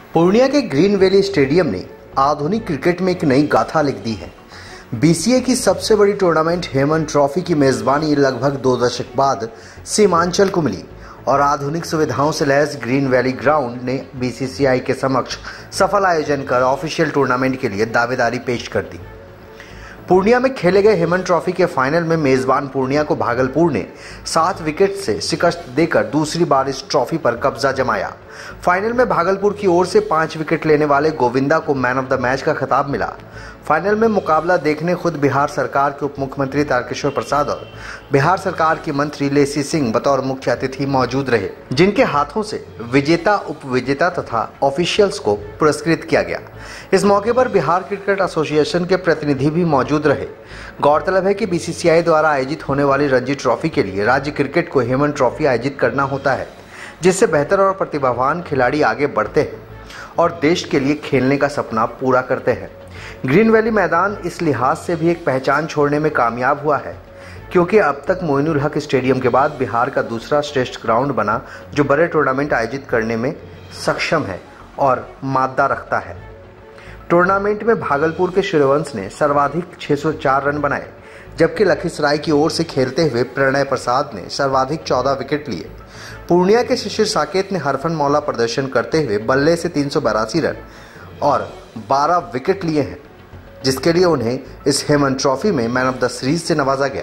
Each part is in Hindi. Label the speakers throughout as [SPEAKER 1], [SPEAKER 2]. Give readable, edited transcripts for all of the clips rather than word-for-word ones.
[SPEAKER 1] पूर्णिया के ग्रीन वैली स्टेडियम ने आधुनिक क्रिकेट में एक नई गाथा लिख दी है। बीसीए की सबसे बड़ी टूर्नामेंट हेमन ट्रॉफी की मेजबानी लगभग 2 दशक बाद सीमांचल को मिली और आधुनिक सुविधाओं से लैस ग्रीन वैली ग्राउंड ने बीसीसीआई के समक्ष सफल आयोजन कर ऑफिशियल टूर्नामेंट के लिए दावेदारी पेश कर दी। पूर्णिया में खेले गए हेमन ट्रॉफी के फाइनल में मेजबान पूर्णिया को भागलपुर ने 7 विकेट से शिकस्त देकर दूसरी बार इस ट्रॉफी पर कब्जा जमाया। फाइनल में भागलपुर की ओर से 5 विकेट लेने वाले गोविंदा को मैन ऑफ द मैच का खिताब मिला। फाइनल में मुकाबला देखने खुद बिहार सरकार के उप मुख्यमंत्री तारकिशोर प्रसाद और बिहार सरकार की मंत्री लेसी सिंह बतौर मुख्य अतिथि मौजूद रहे, जिनके हाथों से विजेता, उप विजेता तथा ऑफिशियल्स को पुरस्कृत किया गया। इस मौके पर बिहार क्रिकेट एसोसिएशन के प्रतिनिधि भी मौजूद रहे। गौरतलब है कि बीसीसीआई द्वारा आयोजित होने वाली रणजी ट्रॉफी के लिए राज्य क्रिकेट को हेमन ट्रॉफी आयोजित करना होता है, जिससे बेहतर और प्रतिभावान खिलाड़ी आगे बढ़ते हैं और देश के लिए खेलने का सपना पूरा करते हैं। ग्रीन वैली मैदान इस लिहाज से भी एक पहचान छोड़ने में कामयाब हुआ है, क्योंकि अब तक मोइनुल हक स्टेडियम के बाद बिहार का दूसरा श्रेष्ठ ग्राउंड बना जो बड़े टूर्नामेंट आयोजित करने में सक्षम है और मादा रखता है। टूर्नामेंट में भागलपुर के सूर्यवंश ने सर्वाधिक 604 रन बनाए, जबकि लखीसराय की ओर से खेलते हुए प्रणय प्रसाद ने सर्वाधिक 14 विकेट लिए। पूर्णिया के शिशिर साकेत ने हरफन मौला प्रदर्शन करते हुए बल्ले से 382 रन और 12 विकेट लिए हैं, जिसके लिए उन्हें इस हेमन ट्रॉफी में मैन ऑफ द सीरीज से नवाजा गया।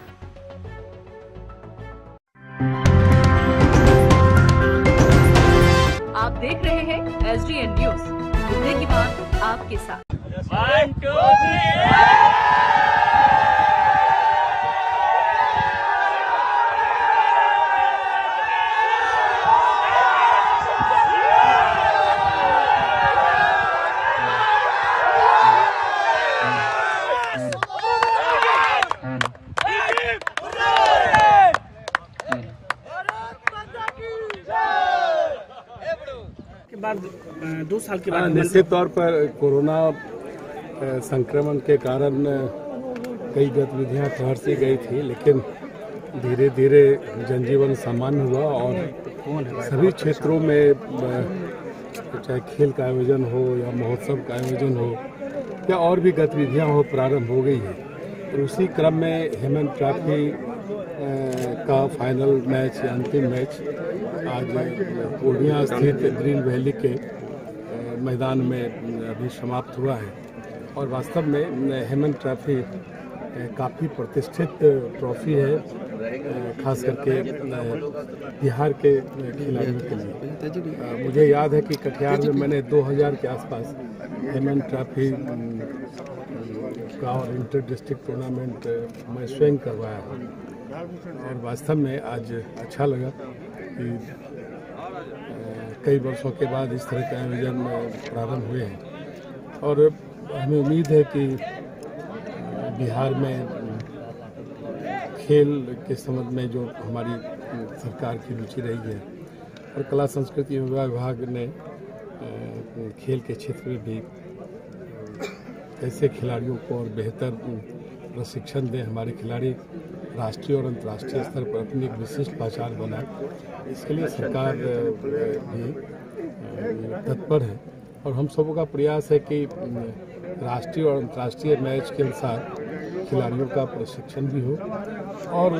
[SPEAKER 2] आप देख रहे हैं SDN न्यूज, मुद्दे की बात आपके साथ।
[SPEAKER 3] बाद 2 साल के बाद
[SPEAKER 4] निश्चित तौर पर कोरोना संक्रमण के कारण कई गतिविधियां ठहर सी गई थी, लेकिन धीरे धीरे जनजीवन सामान्य हुआ और सभी क्षेत्रों में चाहे खेल का आयोजन हो या महोत्सव का आयोजन हो या और भी गतिविधियां हो प्रारंभ हो गई है। और उसी क्रम में हेमन ट्रॉफी का फाइनल मैच या अंतिम मैच आज पूर्णिया स्थित ग्रीन वैली के मैदान में अभी समाप्त हुआ है। और वास्तव में हेमन ट्रॉफी काफ़ी प्रतिष्ठित ट्रॉफी है, खास करके बिहार के खिलाड़ियों के लिए। मुझे याद है कि कटिहार में मैंने 2000 के आसपास हेमन ट्रॉफी का और इंटर डिस्ट्रिक्ट टूर्नामेंट मैं स्वयं करवाया हूँ और वास्तव में आज अच्छा लगा कि कई वर्षों के बाद इस तरह के आयोजन प्रारंभ हुए हैं। और हमें उम्मीद है कि बिहार में खेल के संबंध में जो हमारी सरकार की रुचि रही है और कला संस्कृति विभाग ने खेल के क्षेत्र में भी ऐसे खिलाड़ियों को और बेहतर प्रशिक्षण दें, हमारे खिलाड़ी राष्ट्रीय और अंतर्राष्ट्रीय स्तर पर अपनी एक विशिष्ट पहचान बनाए, इसके लिए सरकार भी तत्पर है। और हम सबों का प्रयास है कि राष्ट्रीय और अंतर्राष्ट्रीय मैच के अनुसार खिलाड़ियों का प्रशिक्षण भी हो और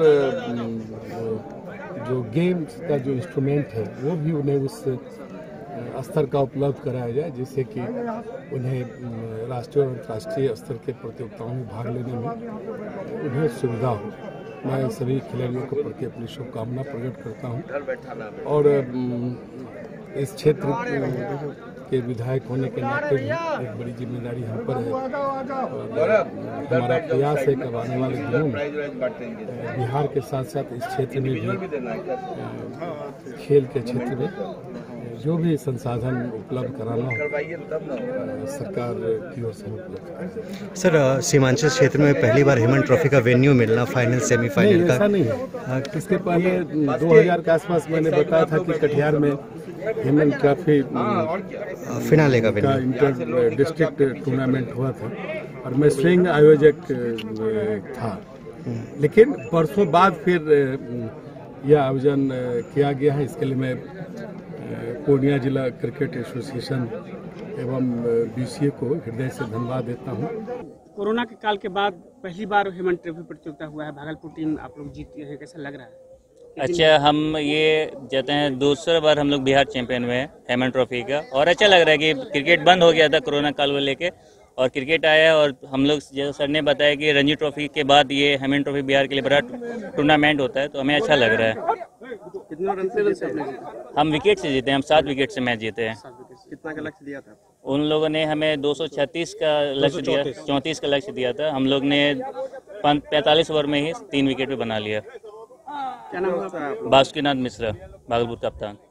[SPEAKER 4] जो गेम्स का जो इंस्ट्रूमेंट है वो भी उन्हें उस स्तर का उपलब्ध कराया जाए, जिससे कि उन्हें राष्ट्रीय और अंतर्राष्ट्रीय स्तर के प्रतियोगिताओं में भाग लेने में उन्हें सुविधा हो। मैं सभी खिलाड़ियों के प्रति अपनी शुभकामना प्रकट करता हूं और इस क्षेत्र के विधायक होने के नाते भी एक बड़ी जिम्मेदारी हम पर है और हमारा प्रयास है कि आने वाले दिनों में बिहार के साथ साथ इस क्षेत्र में भी खेल के क्षेत्र में जो भी संसाधन उपलब्ध कराना हो सरकार की ओर से उपलब्ध।
[SPEAKER 1] सर, सीमांचल क्षेत्र में पहली बार हेमन ट्रॉफी का वेन्यू मिलना फाइनल सेमीफाइनल का
[SPEAKER 4] ऐसा नहीं है। इसके पहले 2000 के आसपास मैंने बताया था कि कटिहार में हेमन ट्रॉफी
[SPEAKER 1] फिनाले का
[SPEAKER 4] इंटर डिस्ट्रिक्ट टूर्नामेंट हुआ था और मैं स्वयं आयोजक था, लेकिन वर्षों बाद फिर यह आयोजन किया गया है। इसके लिए मैं पूर्णिया जिला क्रिकेट एसोसिएशन एवं BCA को हृदय से धन्यवाद देता हूँ।
[SPEAKER 3] कोरोना के काल के बाद पहली बार हेमंत ट्रॉफी प्रतियोगिता हुआ है, भागलपुर टीम आप लोग जीती है, कैसा लग रहा है?
[SPEAKER 5] अच्छा, हम ये कहते हैं दूसरा बार हम लोग बिहार चैंपियन हुए हैं हेमन ट्रॉफी का, और अच्छा लग रहा है कि क्रिकेट बंद हो गया था कोरोना काल को लेके और क्रिकेट आया, और हम लोग जैसे सर ने बताया कि रणजी ट्रॉफी के बाद ये हेमन ट्रॉफी बिहार के लिए बड़ा टूर्नामेंट होता है, तो हमें अच्छा लग रहा है।
[SPEAKER 3] कितना रन से आपने जीता?
[SPEAKER 5] हम विकेट से जीते हैं, हम 7 विकेट से मैच जीते हैं।
[SPEAKER 3] कितना का लक्ष्य दिया था?
[SPEAKER 5] उन लोगों ने हमें 236 का लक्ष्य दिया, 34 का लक्ष्य दिया था। हम लोग ने 45 ओवर में ही 3 विकेट पे बना लिया।
[SPEAKER 3] क्या नाम होता है?
[SPEAKER 5] बासुकीनाथ मिश्रा, भागलपुर कप्तान।